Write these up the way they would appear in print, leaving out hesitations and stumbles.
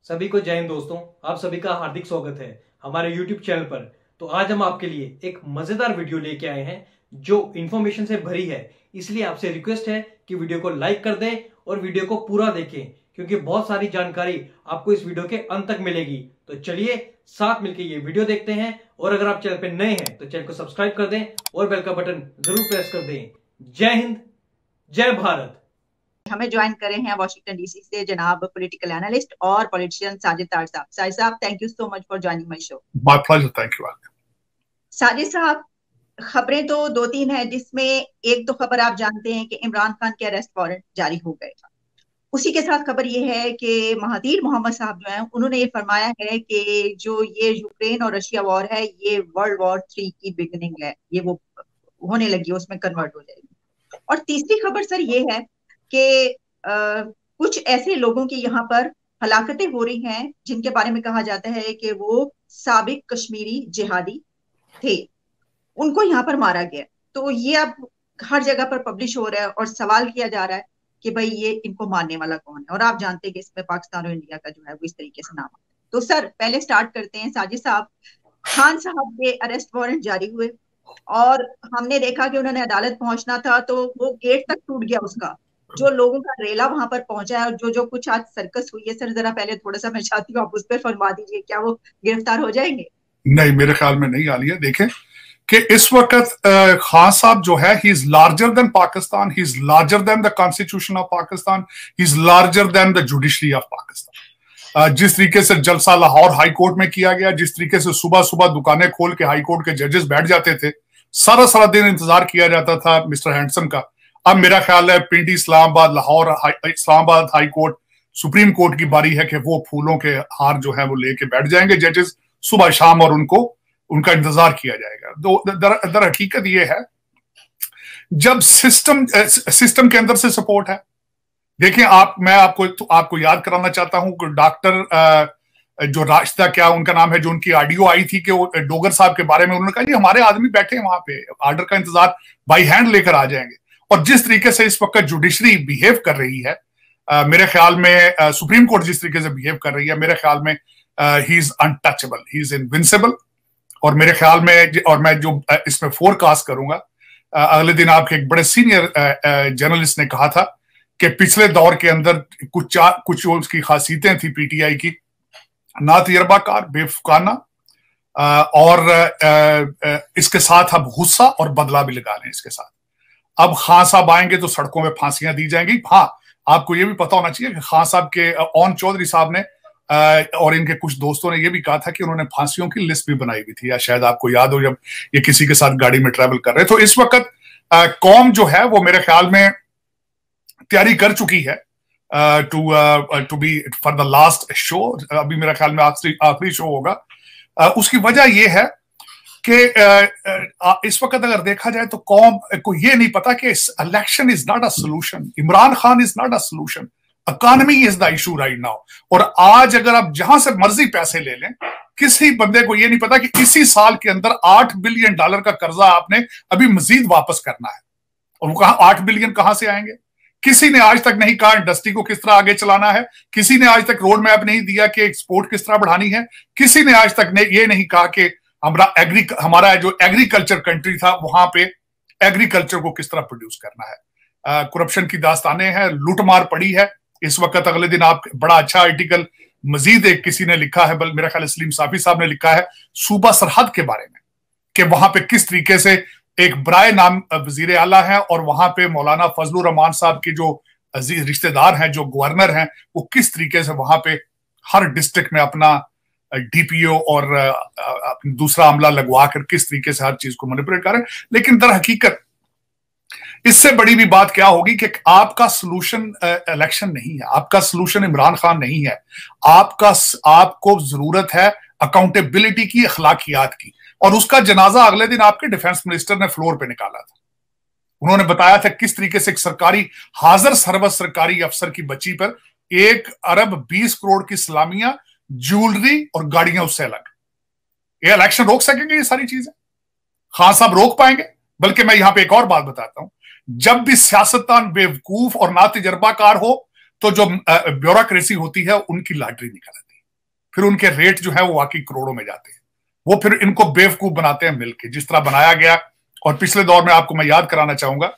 सभी को जय हिंद दोस्तों। आप सभी का हार्दिक स्वागत है हमारे YouTube चैनल पर। तो आज हम आपके लिए एक मजेदार वीडियो लेके आए हैं जो इन्फॉर्मेशन से भरी है। इसलिए आपसे रिक्वेस्ट है कि वीडियो को लाइक कर दें और वीडियो को पूरा देखें, क्योंकि बहुत सारी जानकारी आपको इस वीडियो के अंत तक मिलेगी। तो चलिए साथ मिलकर ये वीडियो देखते हैं। और अगर आप चैनल पर नए हैं तो चैनल को सब्सक्राइब कर दें और बेल का बटन जरूर प्रेस कर दें। जय हिंद, जय भारत। हमें ज्वाइन करे हैं वाशिंगटन डीसी से जनाब पॉलिटिकल एनालिस्ट और पॉलिटिशियन साजिद तार साहब। साजिद साहब, thank you so much for joining my show. My pleasure, thank you. Sajid साहब, खबरें तो दो तीन हैं, जिसमें एक तो खबर आप जानते हैं कि इमरान खान के अरेस्ट वारंट जारी हो गए। उसी के साथ खबर ये है कि महातीर मोहम्मद साहब जो हैं उन्होंने ये फरमाया है कि जो ये यूक्रेन और रशिया वॉर है ये वर्ल्ड वॉर 3 की बिगिनिंग है, ये वो होने लगी है, उसमें कन्वर्ट हो जाएगी। और तीसरी खबर सर ये है कि कुछ ऐसे लोगों की यहाँ पर हलाकतें हो रही हैं जिनके बारे में कहा जाता है कि वो साबिक कश्मीरी जिहादी थे, उनको यहाँ पर मारा गया। तो ये अब हर जगह पर पब्लिश हो रहा है और सवाल किया जा रहा है कि भाई ये इनको मारने वाला कौन है। और आप जानते हैं कि इसमें पाकिस्तान और इंडिया का जो है वो इस तरीके से नाम आता है। तो सर पहले स्टार्ट करते हैं। साजिद साहब, खान साहब के अरेस्ट वारंट जारी हुए और हमने देखा कि उन्होंने अदालत पहुंचना था तो वो गेट तक टूट गया उसका। जो लोगों का रेला वहां पर पहुंचा है और जो जो कुछ आज सर्कस हुई है, सर जरा पहले थोड़ा सा मैं चाहती हूँ आप उस पर फरमा दीजिए, क्या वो गिरफ्तार हो जाएंगे? नहीं, मेरे ख्याल में नहीं आ रही है। देखें कि इस वक्त खान साहब जो है, he is larger than Pakistan, he is larger than the constitution of Pakistan, he is larger than the judiciary of Pakistan. जिस तरीके से जलसा लाहौर हाई कोर्ट में किया गया, जिस तरीके से सुबह सुबह दुकानें खोल के हाई कोर्ट के जजेस बैठ जाते थे, सारा सारा दिन इंतजार किया जाता था मिस्टर हैंडसम का। अब मेरा ख्याल है Pindi, Islamabad, Lahore, Islamabad high court, supreme court की बारी है कि वो फूलों के हार जो है वो लेके बैठ जाएंगे जजेस सुबह शाम, और उनका इंतजार किया जाएगा। तो दर हकीकत ये है, जब सिस्टम के अंदर से सपोर्ट है। देखिए मैं आपको याद कराना चाहता हूं कि डॉक्टर जो राशिदा, क्या उनका नाम है, जो उनकी ऑडियो आई थी कि डोगर साहब के बारे में उन्होंने कहा जी हमारे आदमी बैठे हैं वहां पे, ऑर्डर का इंतजार बाई हैंड लेकर आ जाएंगे। और जिस तरीके से इस वक्त जुडिशरी बिहेव कर रही है, मेरे ख्याल में सुप्रीम कोर्ट जिस तरीके से बिहेव कर रही है, मेरे ख्याल में he is untouchable, he is invincible. और मेरे ख्याल में, और मैं जो इसमें फोरकास्ट करूंगा, अगले दिन आपके एक बड़े सीनियर जर्नलिस्ट ने कहा था कि पिछले दौर के अंदर कुछ उसकी खासियतें थी पीटीआई की, ना तजर्बाकार, बेवकूफाना, और इसके साथ अब गुस्सा और बदला भी लगा लें इसके साथ। अब खान साहब आएंगे तो सड़कों में फांसियां दी जाएंगी। हाँ, आपको यह भी पता होना चाहिए कि खान साहब के ओन चौधरी साहब ने और इनके कुछ दोस्तों ने यह भी कहा था कि उन्होंने फांसियों की लिस्ट भी बनाई हुई थी, या शायद आपको याद हो जब ये किसी के साथ गाड़ी में ट्रेवल कर रहे। तो इस वक्त कौम जो है वो मेरे ख्याल में तैयारी कर चुकी है to be for the last show. अभी मेरा ख्याल में आखिरी शो होगा। उसकी वजह यह है कि इस वक्त अगर देखा जाए तो कौम को यह नहीं पता कि election is not a solution, Imran Khan is not a solution, economy is the issue right now. और आज अगर आप जहां से मर्जी पैसे ले लें, किसी बंदे को यह नहीं पता कि इसी साल के अंदर $8 बिलियन का कर्जा आपने अभी मजीद वापस करना है। और वो 8 बिलियन कहां से आएंगे? किसी ने आज तक नहीं कहा इंडस्ट्री को किस तरह आगे चलाना है, किसी ने आज तक रोड मैप नहीं दिया कि एक्सपोर्ट किस तरह बढ़ानी है, किसी ने आज तक ये नहीं कहा कि हमारा जो एग्रीकल्चर कंट्री था वहां पे एग्रीकल्चर को किस तरह प्रोड्यूस करना है। करप्शन की दास्तानें हैं, लूटमार पड़ी है इस वक्त। अगले दिन आप बड़ा अच्छा आर्टिकल मजीद एक किसी ने लिखा है, मेरा ख्याल सलीम साफी साहब ने लिखा है, सूबा सरहद के बारे में, कि वहां पे किस तरीके से एक ब्राय नाम वजीर आला है और वहां पे मौलाना फजलुर रहमान साहब के जो रिश्तेदार हैं, जो गवर्नर हैं, वो किस तरीके से वहां पे हर डिस्ट्रिक्ट में अपना डीपीओ और दूसरा अमला लगवा कर किस तरीके से हर चीज को मैनिपुलेट कर रहे हैं। लेकिन दर हकीकत इससे बड़ी भी बात क्या होगी कि आपका सलूशन इलेक्शन नहीं है, आपका सलूशन इमरान खान नहीं है। आपको जरूरत है अकाउंटेबिलिटी की, अखलाकियात की। और उसका जनाजा अगले दिन आपके डिफेंस मिनिस्टर ने फ्लोर पे निकाला था। उन्होंने बताया था किस तरीके से एक सरकारी हाजिर सर्वस सरकारी अफसर की बच्ची पर 1 अरब 20 करोड़ की सलामियां, ज्वेलरी और गाड़ियां उससे अलग। ये इलेक्शन रोक सकेंगे? ये सारी चीजें खान साहब रोक पाएंगे? बल्कि मैं यहां पे एक और बात बताता हूं, जब भी सियासतदान बेवकूफ और ना तजर्बाकार हो तो जो ब्यूरोक्रेसी होती है उनकी लॉटरी निकल आती है। फिर उनके रेट जो है वो वाकई करोड़ों में जाते हैं। वो फिर इनको बेवकूफ बनाते हैं मिलके, जिस तरह बनाया गया। और पिछले दौर में आपको मैं याद कराना चाहूंगा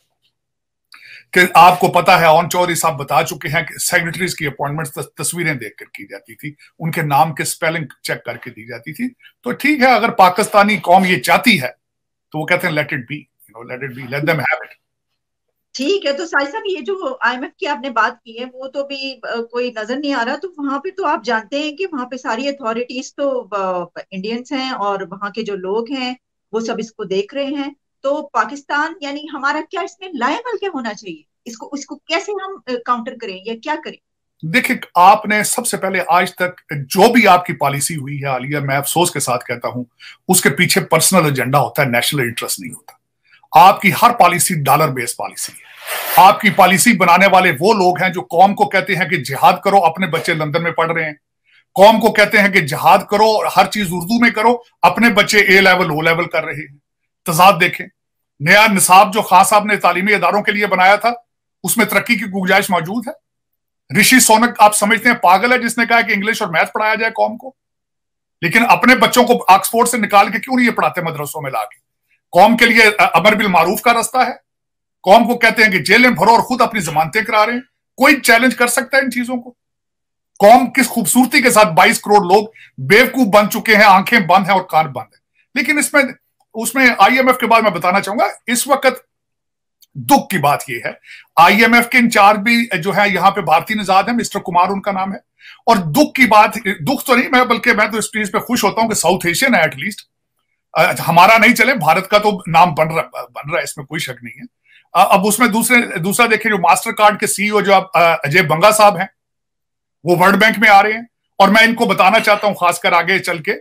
कि आपको पता है ओन चौधरी साहब बता चुके हैं कि सेक्रेटरीज की अपॉइंटमेंट तस्वीरें देखकर की जाती थी, उनके नाम के स्पेलिंग चेक करके दी जाती थी। तो ठीक है, अगर पाकिस्तानी कौम ये चाहती है तो वो कहते हैं let it be, let it be, let them have it. ठीक है, तो साहिब साहब ये जो IMF की आपने बात की है वो तो भी कोई नजर नहीं आ रहा। तो वहां पे तो आप जानते हैं कि वहां पे सारी अथॉरिटीज तो इंडियंस हैं और वहां के जो लोग हैं वो सब इसको देख रहे हैं। तो पाकिस्तान यानी हमारा क्या इसमें लायबल क्या होना चाहिए, इसको कैसे हम काउंटर करें या क्या करें? देखिए, आपने सबसे पहले आज तक जो भी आपकी पॉलिसी हुई है आलिया, मैं अफसोस के साथ कहता हूं, उसके पीछे पर्सनल एजेंडा होता है, नेशनल इंटरेस्ट नहीं होता। आपकी हर पॉलिसी डॉलर बेस्ड पॉलिसी है। आपकी पॉलिसी बनाने वाले वो लोग हैं जो कौम को कहते हैं कि जिहाद करो, अपने बच्चे लंदन में पढ़ रहे हैं। कौम को कहते हैं कि जिहाद करो और हर चीज उर्दू में करो, अपने बच्चे A लेवल O लेवल कर रहे हैं। तजाद देखें, नया निसाब जो खान साहब ने तालीमी इदारों के लिए बनाया था उसमें तरक्की की गुंजाइश मौजूद है। ऋषि सोनक आप समझते हैं पागल है जिसने कहा कि इंग्लिश और मैथ पढ़ाया जाए कौम को, लेकिन अपने बच्चों को ऑक्सफोर्ड से निकाल के क्यों नहीं ये पढ़ाते मदरसों में लाके? कौम के लिए अमर बिल मारूफ का रास्ता है। कौम को कहते हैं कि जेल में भरो और खुद अपनी जमानतें करा रहे हैं। कोई चैलेंज कर सकता है इन चीजों को? कौम किस खूबसूरती के साथ 22 करोड़ लोग बेवकूफ बन चुके हैं, आंखें बंद हैं और कान बंद है। लेकिन इसमें उसमें IMF के बाद मैं बताना चाहूंगा, इस वक्त दुख की बात यह है IMF के इंचार्ज भी जो है यहां पे भारतीय निजाद है, मिस्टर कुमार उनका नाम है। और दुख की बात, दुख तो नहीं मैं, बल्कि मैं तो इस चीज पे खुश होता हूं कि साउथ एशियन है एटलीस्ट। हमारा नहीं चले, भारत का तो नाम बन रहा है, इसमें कोई शक नहीं है। अब उसमें दूसरा देखिए, जो मास्टर कार्ड के CEO जो अजय बंगा साहब हैं, वो वर्ल्ड बैंक में आ रहे हैं। और मैं इनको बताना चाहता हूं खासकर आगे चल के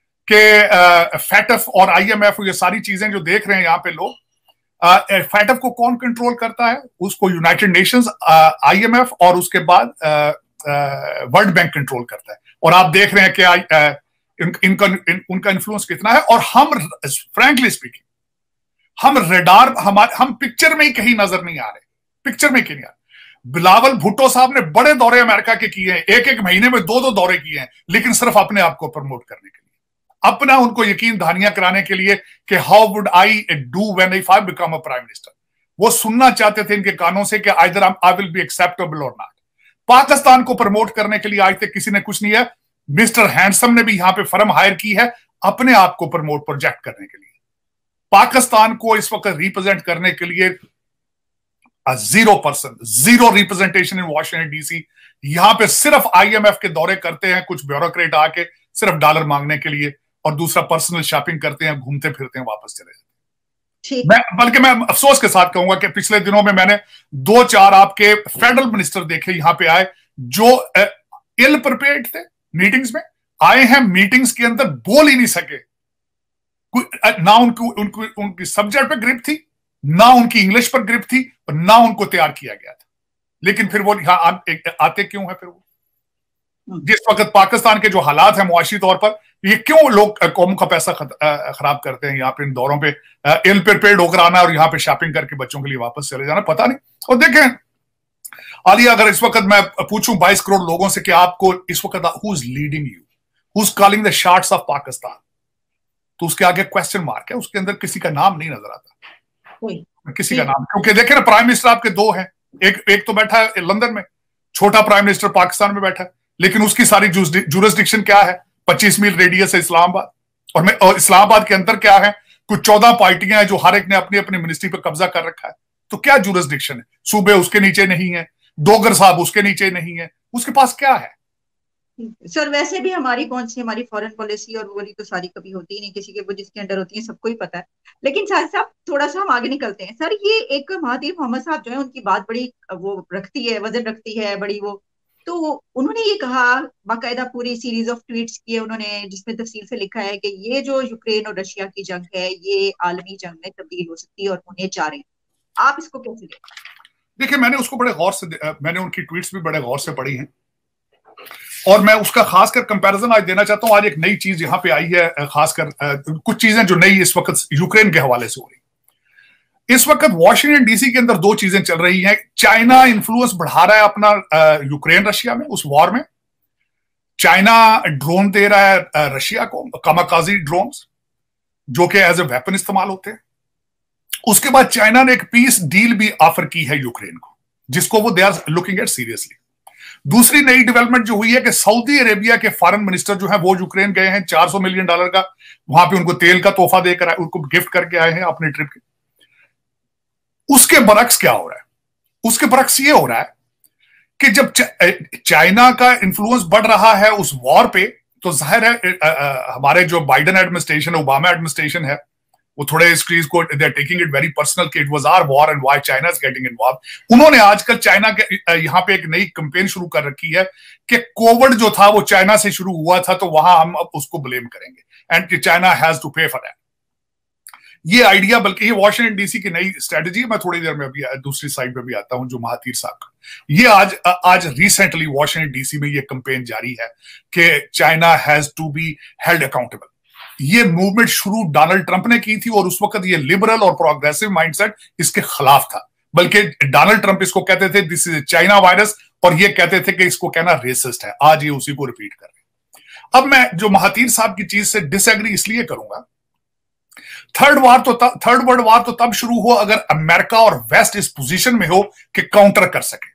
कि फैटफ और IMF ये सारी चीजें जो देख रहे हैं यहां पे लोग, फैटफ को कौन कंट्रोल करता है? उसको यूनाइटेड नेशंस, IMF और उसके बाद वर्ल्ड बैंक कंट्रोल करता है। और आप देख रहे हैं कि उनका इन्फ्लुएंस कितना है। और हम फ्रैंकली स्पीकिंग, हम पिक्चर में ही कहीं नजर नहीं आ रहे, पिक्चर में कहीं नहीं आ रहे। बिलावल भुट्टो साहब ने बड़े दौरे अमेरिका के किए हैं, एक महीने में 2 दौरे किए हैं, लेकिन सिर्फ अपने आप को प्रमोट करने के लिए, अपना उनको यकीन दहानियां कराने के लिए कि how would I do when if I become a prime minister. वो सुनना चाहते थे इनके कानों से कि either I will be acceptable और नॉट। पाकिस्तान को प्रमोट करने के लिए आज तक किसी ने कुछ नहीं है। मिस्टर हैंडसम ने भी यहां पे फर्म हायर की है अपने आप को प्रमोट प्रोजेक्ट करने के लिए। पाकिस्तान को इस वक्त रिप्रेजेंट करने के लिए 0% zero representation in Washington DC। यहां पे सिर्फ IMF के दौरे करते हैं कुछ ब्यूरोक्रेट आके, सिर्फ डॉलर मांगने के लिए, और दूसरा पर्सनल शॉपिंग करते हैं, घूमते फिरते हैं, वापस चले जाते हैं। बल्कि मैं अफसोस के साथ कहूंगा कि पिछले दिनों में मैंने 2-4 आपके फेडरल मिनिस्टर देखे यहां पे आए जो इल प्रिपेयर्ड थे, मीटिंग्स में आए हैं, मीटिंग्स के अंदर बोल ही नहीं सके। ना उनकी सब्जेक्ट पर ग्रिप थी, ना उनकी इंग्लिश पर ग्रिप थी, और ना उनको तैयार किया गया था। लेकिन फिर वो यहां आते क्यों है? फिर वो जिस वक्त पाकिस्तान के जो हालात है मुआशी तौर पर, ये क्यों लोग कौम का पैसा खराब करते हैं यहाँ पे इन दौरों पे इल प्रिपेयर्ड होकर आना और यहाँ पे शॉपिंग करके बच्चों के लिए वापस चले जाना, पता नहीं। और देखें आलिया, अगर इस वक्त मैं पूछूं 22 करोड़ लोगों से कि आपको इस वक्त who is leading you, who is calling the shots of Pakistan, तो उसके आगे क्वेश्चन मार्क है, उसके अंदर किसी का नाम नहीं नजर आता, किसी का नाम। क्योंकि देखे ना, प्राइम मिनिस्टर आपके 2 हैं, एक तो बैठा है लंदन में, छोटा प्राइम मिनिस्टर पाकिस्तान में बैठा है, लेकिन उसकी सारी जुरिस्डिक्शन क्या है? 25 मील रेडियस है इस्लामाबाद। और इस्लामाबाद के अंदर क्या है? कुछ 14 पार्टियां हैं जो हर एक ने अपनी अपनी मिनिस्ट्री पर कब्जा कर रखा है। तो क्या जुरिस्डिक्शन है? सूबे उसके नीचे नहीं है, डोगर साहब उसके नीचे नहीं है, उसके पास क्या है? सर वैसे भी हमारी कौन सी, हमारी फॉरेन पॉलिसी और वो तो सारी कभी होती ही नहीं किसी के, वो जिसके अंडर होती है सबको ही पता है। लेकिन साहब थोड़ा सा हम आगे निकलते हैं। सर ये एक महातीर मोहम्मद साहब जो है उनकी बात बड़ी वो रखती है, वजन रखती है बड़ी वो। तो उन्होंने ये कहा, बाकायदा पूरी सीरीज ऑफ ट्वीट्स किए उन्होंने जिसमें तफसील से लिखा है कि ये जो यूक्रेन और रशिया की जंग है ये आलमी जंग में तब्दील हो सकती है और होने जा रहे हैं। आप इसको कैसे देखते? देखिए, मैंने उसको बड़े गौर से, मैंने उनकी ट्वीट्स भी बड़े गौर से पढ़ी हैं, और मैं उसका खासकर कंपैरिजन आज देना चाहता हूं। आज एक नई चीज यहां पे आई है, खासकर कुछ चीजें जो नई इस वक्त यूक्रेन के हवाले से हो रही। इस वक्त वॉशिंगटन DC के अंदर 2 चीजें चल रही हैं। चाइना इन्फ्लुएंस बढ़ा रहा है अपना यूक्रेन रशिया में, उस वॉर में। चाइना ड्रोन दे रहा है रशिया को, कामाकाजी ड्रोन्स, जो कि एज ए वेपन इस्तेमाल होते हैं। उसके बाद चाइना ने एक पीस डील भी ऑफर की है यूक्रेन को, जिसको वो they are looking at seriously. दूसरी नई डेवलपमेंट जो हुई है कि सऊदी अरेबिया के फॉरेन मिनिस्टर जो है वो यूक्रेन गए हैं, $400 मिलियन का वहां पे उनको तेल का तोहफा देकर आए, उनको गिफ्ट करके आए हैं अपने ट्रिप के। उसके बरक्स क्या हो रहा है? उसके बरक्स ये हो रहा है कि जब चाइना का इन्फ्लुएंस बढ़ रहा है उस वॉर पे, तो जाहिर है हमारे Joe Biden administration, Obama administration है, वो थोड़े इस चीज को they are taking it very personal कि it was our war and why China is getting involve. उन्होंने आजकल चाइना के यहाँ पे एक नई कैंपेन शुरू कर रखी है कि कोविड जो था वो चाइना से शुरू हुआ था, तो वहां हम अब उसको ब्लेम करेंगे and China has to pay for that. ये आइडिया, बल्कि ये वॉशिंगटन डीसी की नई स्ट्रेटजी, मैं थोड़ी देर में अभी दूसरी साइड पे भी आता हूं, जो महातीर साहब का ये आज रिसेंटली वॉशिंगटन डीसी में ये कैंपेन जारी है कि China has to be held accountable. ये मूवमेंट शुरू डोनाल्ड ट्रंप ने की थी और उस वक्त ये लिबरल और प्रोग्रेसिव माइंडसेट इसके खिलाफ था, बल्कि डोनाल्ड ट्रंप इसको कहते थे दिस इज चाइना वायरस, और ये कहते थे कि इसको कहना रेसिस्ट है। आज ये उसी को रिपीट कर रहे हैं। अब मैं जो महातीर साहब की चीज से डिसएग्री इसलिए करूंगा, थर्ड वर्ल्ड वार तो तब शुरू हो अगर अमेरिका और वेस्ट इस पोजीशन में हो कि काउंटर कर सके।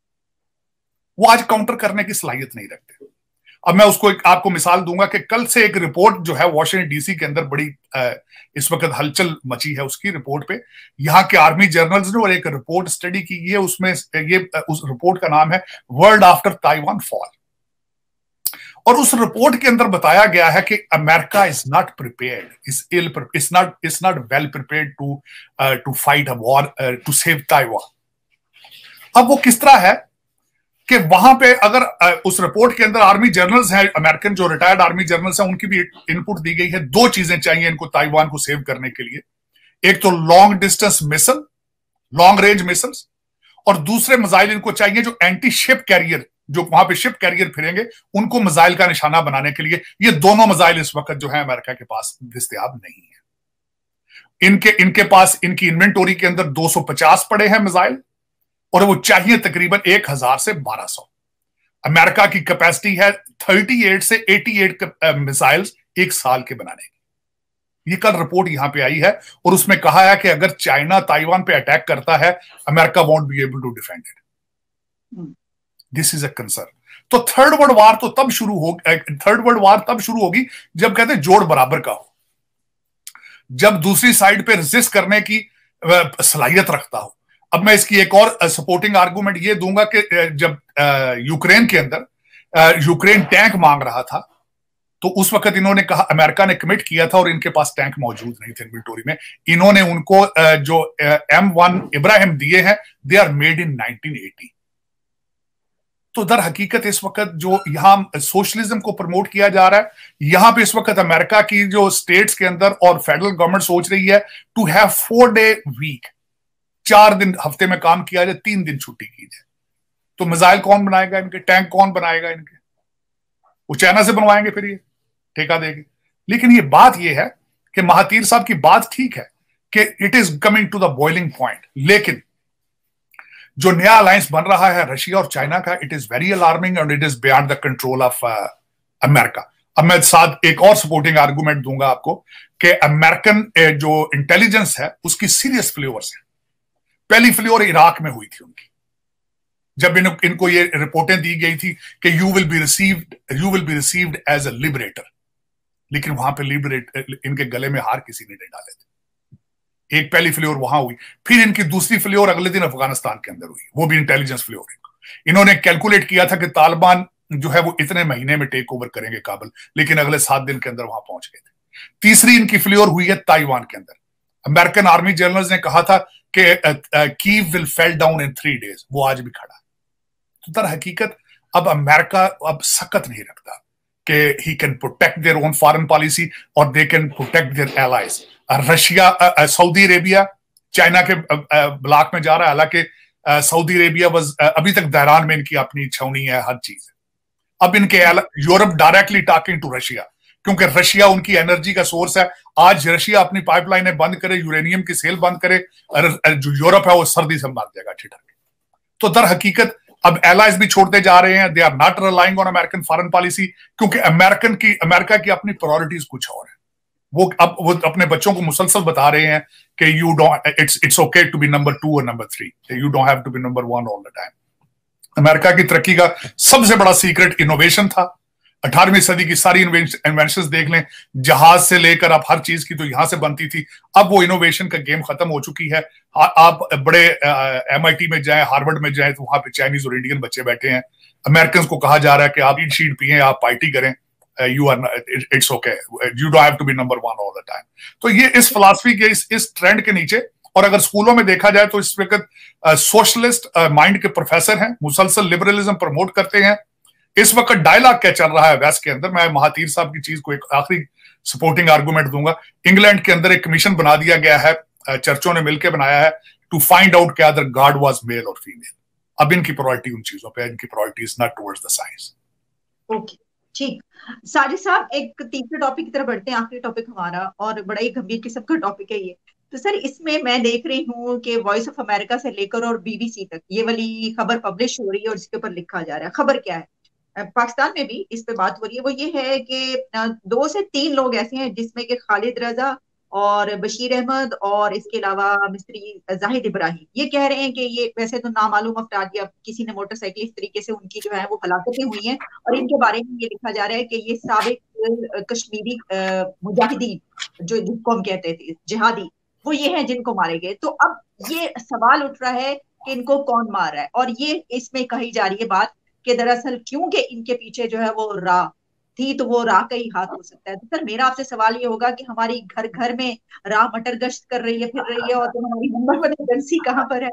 वो आज काउंटर करने की सलाहियत नहीं रखते। अब मैं उसको आपको मिसाल दूंगा कि कल से एक रिपोर्ट जो है वॉशिंगटन डीसी के अंदर बड़ी इस वक्त हलचल मची है उसकी रिपोर्ट पे। यहाँ के आर्मी जर्नल्स ने और एक रिपोर्ट स्टडी की है, उसमें ये उस रिपोर्ट का नाम है वर्ल्ड आफ्टर ताइवान फॉल। और उस रिपोर्ट के अंदर बताया गया है कि America is not prepared, is not well prepared to fight a war to save Taiwan. अब वो किस तरह है कि वहां पे अगर उस रिपोर्ट के अंदर आर्मी जर्नल्स हैं, अमेरिकन जो रिटायर्ड आर्मी जर्नल्स हैं, उनकी भी इनपुट दी गई है। दो चीजें चाहिए इनको ताइवान को सेव करने के लिए, एक तो long distance missile, long range missiles, और दूसरे मिसाइल इनको चाहिए जो एंटी शिप कैरियर, जो वहां पे शिप कैरियर फिरेंगे उनको मिसाइल का निशाना बनाने के लिए। ये दोनों मिसाइल इस वक्त जो है अमेरिका के पास दस्तयाब नहीं है। इनके पास इनकी इन्वेंटोरी के अंदर 250 पड़े हैं मिसाइल, और वो चाहिए तकरीबन 1000 से 1200। अमेरिका की कैपेसिटी है 38 से 88 मिसाइल्स एक साल के बनाने की। ये कल रिपोर्ट यहां पे आई है और उसमें कहा है कि अगर चाइना ताइवान पे अटैक करता है, America won't be able to defend it. This is a concern. तो थर्ड वर्ल्ड वार तब शुरू होगी जब कहते हैं जोड़ बराबर का हो, जब दूसरी साइड पे रेजिस्ट करने की सलाहियत रखता हो। अब मैं इसकी एक और सपोर्टिंग आर्गुमेंट ये दूंगा कि जब यूक्रेन के अंदर यूक्रेन टैंक मांग रहा था, तो उस वक्त इन्होंने कहा, अमेरिका ने कमिट किया था और इनके पास टैंक मौजूद नहीं थे इन्वेंटोरी में। इन्होंने उनको जो M1 इब्राहिम दिए हैं, दे आर मेड इन 1980। तो दर हकीकत इस वक्त जो यहां सोशलिज्म को प्रमोट किया जा रहा है, यहां पे इस वक्त अमेरिका की जो स्टेट्स के अंदर और फेडरल गवर्नमेंट सोच रही है टू हैव 4 डे वीक, 4 दिन हफ्ते में काम किया जाए, 3 दिन छुट्टी की जाए। तो मिसाइल कौन बनाएगा इनके, टैंक कौन बनाएगा इनके? वो चाइना से बनवाएंगे, फिर ये ठेका देंगे। लेकिन ये बात ये है कि महातीर साहब की बात ठीक है कि it is coming to the boiling point, लेकिन जो नया अलायंस बन रहा है रशिया और चाइना का, it is very alarming and it is beyond the control of America. अब मैं साथ एक और सपोर्टिंग आर्गुमेंट दूंगा आपको कि अमेरिकन जो इंटेलिजेंस है उसकी सीरियस फ्लेवर्स है। पहली फ्लेवर इराक में हुई थी उनकी, जब इनको ये रिपोर्टें दी गई थी कि you will be received as a liberator, लेकिन वहां पे इनके गले में हार किसी ने नहीं डाले थे। एक पहली फ्लेवर वहां हुई, फिर इनकी दूसरी फ्लेवर अगले दिन अफगानिस्तान के अंदर हुई, वो भी इंटेलिजेंस फ्लेवर। इन्होंने कैलकुलेट किया था कि तालिबान जो है वो इतने महीने में टेक ओवर करेंगे काबुल, लेकिन अगले 7 दिन के अंदर वहां पहुंच गए थे। तीसरी इनकी फ्लेवर हुई है ताइवान के अंदर। अमेरिकन आर्मी जनरल्स ने कहा था कि Kyiv will fell down in 3 days, वो आज भी खड़ा। तो दर हकीकत अब अमेरिका अब सख्त नहीं रखता कि he can protect their own foreign policy और they can protect their allies. Russia, Saudi Arabia China के ब्लॉक में जा रहा है, हालांकि सऊदी अरेबिया अभी तक दहरान में इनकी अपनी छावनी है, हर चीज। अब इनके Europe directly talking to Russia, क्योंकि रशिया उनकी एनर्जी का सोर्स है। आज रशिया अपनी पाइपलाइनें बंद करे, यूरेनियम की सेल बंद करे, जो यूरोप है वो सर्दी से मर जाएगा ठिठर के। तो दर हकीकत अब एलाइज भी छोड़ते जा रहे हैं, they are not relying on American foreign policy, क्योंकि अमेरिका की अपनी प्रायोरिटीज कुछ और है। वो अपने बच्चों को मुसलसल बता रहे हैं कि you don't, it's okay to be number 2 और number 3, you don't have to be number 1 all the time. America की तरक्की का सबसे बड़ा सीक्रेट इनोवेशन था। 18वीं सदी की सारी इन्वेंशंस देख लें, जहाज से लेकर आप हर चीज की तो यहां से बनती थी। अब वो इनोवेशन का गेम खत्म हो चुकी है। आप बड़े MIT में जाएं, हार्वर्ड में जाएं, तो वहां पे चाइनीज और इंडियन बच्चे बैठे हैं। अमेरिकन को कहा जा रहा है कि आप ईट शीट पिए, आप पार्टी करें, you are, it's okay, you don't have to be number 1 all the time. तो ये इस फिलॉसफी के इस ट्रेंड के नीचे, और अगर स्कूलों में देखा जाए तो इस वक्त सोशलिस्ट माइंड के प्रोफेसर हैं, मुसलसल लिबरलिज्म प्रमोट करते हैं। इस वक्त डायलॉग क्या चल रहा है वेस्ट के अंदर, मैं महातीर साहब की चीज को एक आखिरी सपोर्टिंग आर्गुमेंट दूंगा। इंग्लैंड के अंदर एक कमीशन बना दिया गया है, चर्चों ने मिलकर बनाया है, टू फाइंड आउट कि अदर गॉड वाज मेल और फीमेल। अब इनकी प्रायोरिटी उन चीजों पे, इनकी priority is not towards the science. Okay, ठीक। साजिद साहब, एक तीसरे टॉपिक की तरफ बढ़ते हैं, आखिरी टॉपिक हमारा, और बड़ा ही गंभीर किस्म का टॉपिक है ये। तो सर, इसमें मैं देख रही हूँ कि वॉइस ऑफ अमेरिका से लेकर और BBC तक ये वाली खबर पब्लिश हो रही है और इसके ऊपर लिखा जा रहा है। खबर क्या है? पाकिस्तान में भी इस पे बात हो रही है। वो ये है कि 2 से 3 लोग ऐसे हैं जिसमें कि खालिद रजा और बशीर अहमद और इसके अलावा मिस्त्री जाहिद इब्राहिम, ये कह रहे हैं कि ये वैसे तो नामालूम अफराद, या किसी ने मोटरसाइकिल इस तरीके से उनकी जो है वो हलाकतें हुई हैं, और इनके बारे में ये लिखा जा रहा है कि ये साबिक कश्मीरी मुजाहिदीन, जो जिनको हम कहते थे जिहादी, वो ये हैं जिनको मारे गए। तो अब ये सवाल उठ रहा है कि इनको कौन मार रहा है, और ये इसमें कही जा रही है बात कि दरअसल क्योंकि इनके पीछे जो है वो राह थी, तो वो राह का ही हाथ हो सकता है। तो सर, मेरा आपसे सवाल ये होगा कि हमारी घर घर में राह मटर गश्त कर रही है, फिर रही है, और तो हमारी नंबर 1 एजेंसी कहाँ पर है?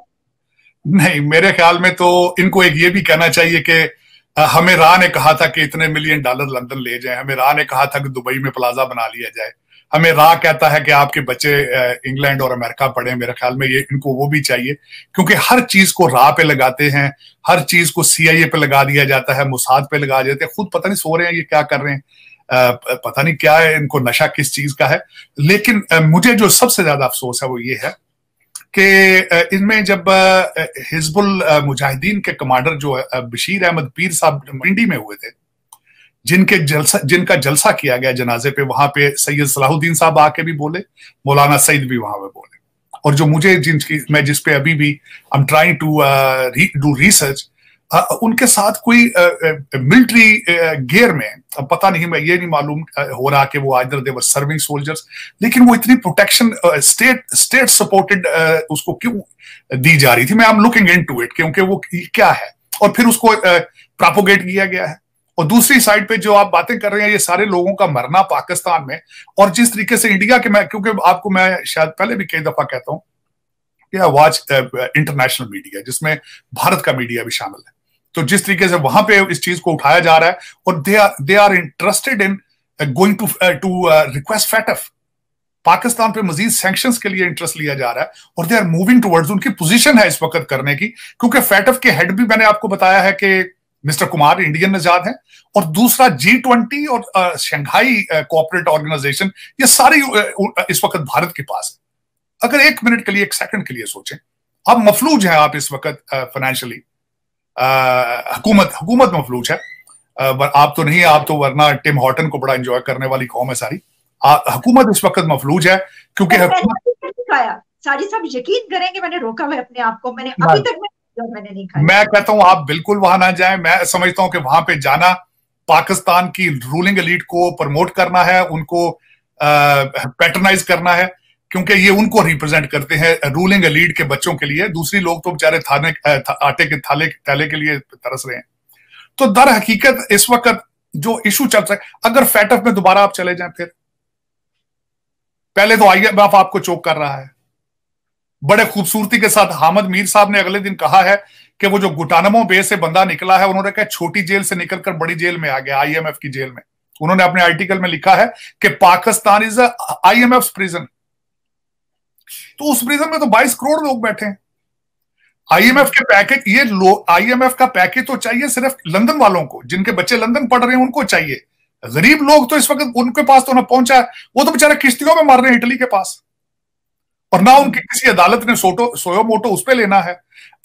नहीं, मेरे ख्याल में तो इनको एक ये भी कहना चाहिए कि हमें राह ने कहा था कि इतने $1 मिलियन लंदन ले जाएं, हमें राह ने कहा था कि दुबई में प्लाजा बना लिया जाए, हमें राह कहता है कि आपके बच्चे इंग्लैंड और अमेरिका पढ़े। मेरे ख्याल में ये इनको वो भी चाहिए, क्योंकि हर चीज को राह पे लगाते हैं, हर चीज को CIA पे लगा दिया जाता है, मुसाद पे लगा देते हैं, खुद पता नहीं सो रहे हैं ये क्या कर रहे हैं, पता नहीं क्या है, इनको नशा किस चीज का है। लेकिन मुझे जो सबसे ज्यादा अफसोस है वो ये है कि इनमें जब हिजबुल मुजाहिदीन के कमांडर जो बशीर अहमद पीर साहब पिंडी में हुए थे, जिनका जलसा किया गया जनाजे पे, वहां पे सैयद सलाहुद्दीन साहब आके भी बोले, मौलाना सईद भी वहां पे बोले, और जो मुझे मैं जिस पे अभी भी I am trying to do research, उनके साथ कोई मिलिट्री गियर में, पता नहीं, मैं ये नहीं मालूम हो रहा कि वो either they were serving soldiers, लेकिन वो इतनी प्रोटेक्शन स्टेट सपोर्टेड उसको क्यों दी जा रही थी। मैं I am looking into it, क्योंकि वो क्या है, और फिर उसको प्रोपोगेट किया गया है। और दूसरी साइड पे जो आप बातें कर रहे हैं, ये सारे लोगों का मरना पाकिस्तान में, और जिस तरीके से इंडिया के, मैं क्योंकि आपको मैं शायद पहले भी कई दफा कहता हूं कि वॉच इंटरनेशनल मीडिया, जिसमें भारत का मीडिया भी शामिल है, तो जिस तरीके से वहां पे इस चीज को उठाया जा रहा है, और they are interested in going to request FATF, Pakistan पे मजीद सैंक्शंस के लिए इंटरेस्ट लिया जा रहा है, और दे आर मूविंग टुवर्ड्स, उनकी पोजीशन है इस वक्त करने की, क्योंकि फैटफ के हेड भी मैंने आपको बताया है कि मिस्टर कुमार इंडियन नजाद हैं, और दूसरा G20 और शंघाई कोऑपरेट ऑर्गेनाइजेशन, ये सारी इस वक्त भारत के पास है। अगर 1 मिनट के लिए, 1 सेकंड के लिए सोचें, अब मफलूज हैं आप इस वक्त फाइनेंशियली, हुकूमत मफलूज है, आप तो नहीं, आप तो वरना टिम हॉटन को बड़ा एंजॉय करने वाली कौम है सारी, हुकूमत इस वक्त मफलूज है, क्योंकि साजिद साहब यकीन करेंगे, मैंने रोका हुआ अपने आप को, मैंने अभी तक मैंने नहीं खाया। मैं कहता हूं आप बिल्कुल वहां ना जाएं। मैं समझता हूं कि वहां पे जाना पाकिस्तान की रूलिंग एलीट को प्रमोट करना है, उनको पैटर्नाइज करना है, क्योंकि ये उनको रिप्रेजेंट करते हैं, रूलिंग एलीट के बच्चों के लिए। दूसरी लोग तो बेचारे आटे के थैले के लिए तरस रहे हैं। तो दर हकीकत इस वक्त जो इशू चल रहा है, अगर फैटफ में दोबारा आप चले जाएं, फिर पहले तो IMF आपको चोक कर रहा है बड़े खूबसूरती के साथ। हामिद मीर साहब ने अगले दिन कहा है कि वो जो गुटानमो बे से बंदा निकला है, उन्होंने कहा छोटी जेल से निकलकर बड़ी जेल में आ गया, IMF की जेल में। उन्होंने अपने आर्टिकल में लिखा है कि पाकिस्तान इज IMF प्रिजन। तो उस प्रिजन में तो 22 करोड़ लोग बैठे हैं। IMF के पैकेज, ये IMF का पैकेज तो चाहिए सिर्फ लंदन वालों को, जिनके बच्चे लंदन पढ़ रहे हैं उनको चाहिए। गरीब लोग तो इस वक्त उनके पास तो ना पहुंचा, वो तो बेचारे किश्तियों में मर रहे हैं इटली के पास, और ना उनकी किसी अदालत ने सोयो मोटो उस पर लेना है।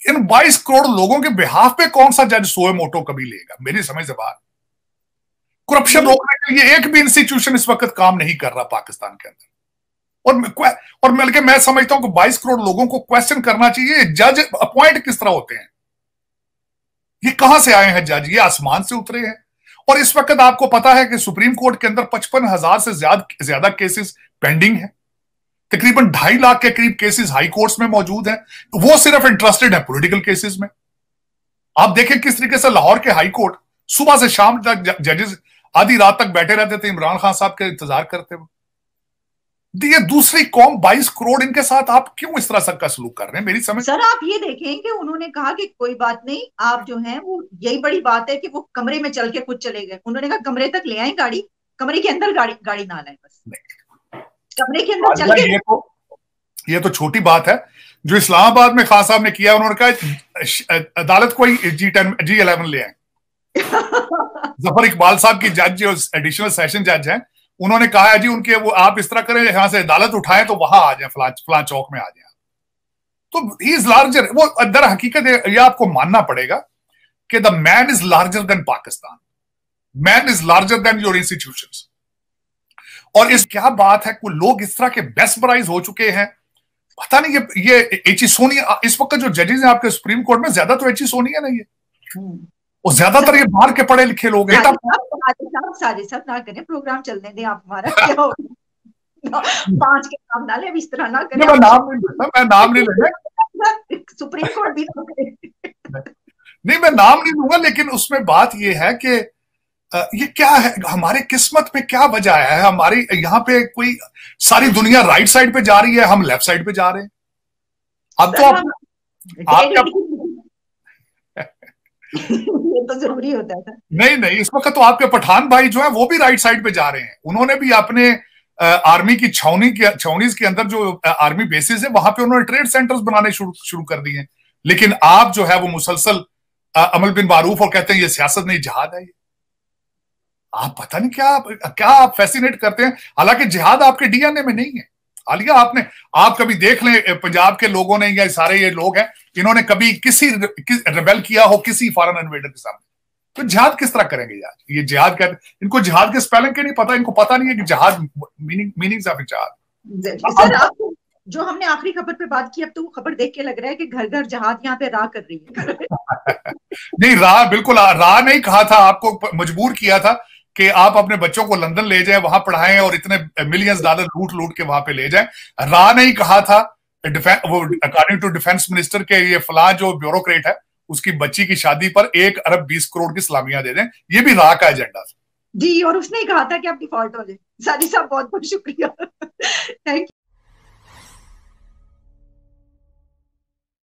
इन 22 करोड़ लोगों के बिहाफ पे कौन सा जज सोए मोटो कभी लेगा? मेरी समझ से बाहर। करप्शन रोकने के लिए एक भी इंस्टीट्यूशन इस वक्त काम नहीं कर रहा पाकिस्तान के अंदर। और मिलकर मैं समझता हूं कि 22 करोड़ लोगों को क्वेश्चन करना चाहिए, जज अपॉइंट किस तरह होते हैं, ये कहां से आए हैं जज, ये आसमान से उतरे हैं? और इस वक्त आपको पता है कि सुप्रीम कोर्ट के अंदर 55,000 से ज्यादा केसेस पेंडिंग है। तकरीबन 2.5 लाख के करीब केसेस हाई कोर्ट्स में मौजूद हैं। वो सिर्फ इंटरेस्टेड है पॉलिटिकल केसेस में। आप देखें किस तरीके से लाहौर के हाई कोर्ट सुबह से शाम तक जजेस आधी रात तक बैठे रहते थे, इमरान खान साहब का इंतजार करते हुए। ये दूसरी कौम 22 करोड़, इनके साथ आप क्यों इस तरह का सलूक कर रहे हैं? मेरी समझ। सर आप ये देखें कि उन्होंने कहा कि कोई बात नहीं, आप जो है वो, यही बड़ी बात है कि वो कमरे में चल के खुद चले गए। उन्होंने कहा कमरे तक ले आए गाड़ी, कमरे के अंदर गाड़ी ना लाए, बस कमरे के अंदर चल के। ये तो छोटी बात है जो इस्लामाबाद में खान साहब ने किया। उन्होंने कहा अदालत को G11 ले आए। जफर इकबाल साहब की जज जो एडिशनल सेशन जज हैं, उन्होंने कहा है जी उनके, वो आप इस तरह करें, यहां से अदालत उठाएं तो वहां आ जाए, फलां चौक में आ जाए। तो ही इज लार्जर। वो अंदर हकीकत है, ये आपको मानना पड़ेगा कि the man is larger than Pakistan, man is larger than your institutions. और इस क्या बात है, कोई लोग इस तरह के बेस्पराइज हो चुके हैं, पता नहीं। ये एची सोनिया, इस वक्त जो जजेस हैं आपके सुप्रीम कोर्ट में, ज्यादा तो एची सोनिया नहीं है, और ज्यादातर ये बाहर के पढ़े लिखे लोग हैं। साजिद ना करें, प्रोग्राम चलने दें आप हमारा। क्या हो 5 के नाम ना ले, इस तरह ना करें। मैं नाम नहीं लूंगा, सुप्रीम कोर्ट भी नहीं, मैं नाम नहीं लूंगा, लेकिन उसमें बात ये है कि ये क्या है, हमारे किस्मत में क्या वजह है? हमारी यहाँ पे कोई, सारी दुनिया राइट साइड पे जा रही है, हम लेफ्ट साइड पे जा रहे हैं। अब तो ये तो जरूरी होता था। नहीं, इस वक्त तो आपके पठान भाई जो है वो भी राइट साइड पे जा रहे हैं। उन्होंने भी अपने आर्मी की छावनीज के अंदर जो आर्मी बेसिस है, वहां पे उन्होंने ट्रेड सेंटर्स बनाने शुरू कर दिए हैं। लेकिन आप जो है वो मुसलसल अमल बिन मारूफ और कहते हैं ये सियासत नहीं, जिहाद है। आप पता नहीं क्या आप फैसिनेट करते हैं, हालांकि जिहाद आपके डीएनए में नहीं है। आलिया, आप कभी देख लें, पंजाब के लोगों ने, या सारे ये लोग हैं, इन्होंने कभी किसी रेबेल किया हो किसी फॉरेन इन्वेडर के सामने, तो जिहाद किस तरह करेंगे यार? ये जिहाद क्या, इनको जिहाद के स्पेलिंग के नहीं पता, इनको पता नहीं है कि जिहाद मीनिंग्स ऑफ जिहाद। सर जो हमने आखिरी खबर पे बात की, अब तो वो खबर देख के लग रहा है कि घर घर जहाद यहाँ पे राह कर रही है। नहीं, राह बिल्कुल राह नहीं कहा था, आपको मजबूर किया था कि आप अपने बच्चों को लंदन ले जाएं, वहां पढ़ाएं और इतने मिलियंस डॉलर लूट के वहां पे ले जाएं। राह नहीं कहा था, वो अकॉर्डिंग टू डिफेंस मिनिस्टर के ये फला जो ब्यूरोक्रेट है, उसकी बच्ची की शादी पर 1 अरब 20 करोड़ की सलामियां दे दें, ये भी राह का एजेंडा था जी। और उसने ही कहा था कि आप डिफॉल्ट हो जाए। साजिद साहब बहुत बहुत शुक्रिया।